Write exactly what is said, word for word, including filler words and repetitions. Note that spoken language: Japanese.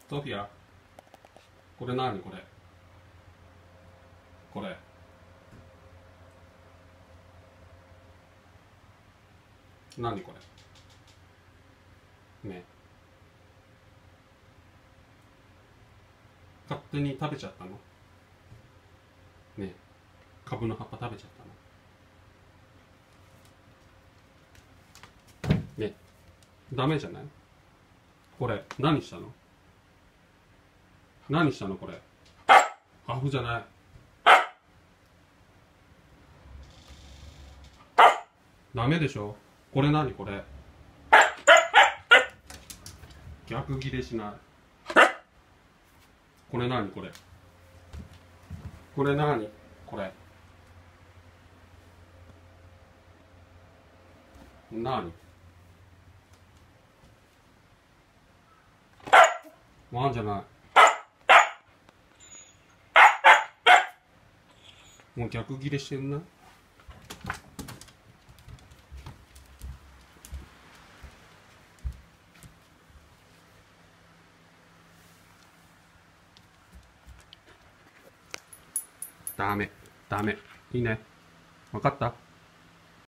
ソフィア、これ何これこれ何これね勝手に食べちゃったのねカブの葉っぱ食べちゃったのねダメじゃないこれ何したの何したのこれアホじゃないダメでしょこれ何これ逆ギレしないこれ何これこれ何これ何ワンじゃないもう逆ギレしてんなダメダメいいね分かった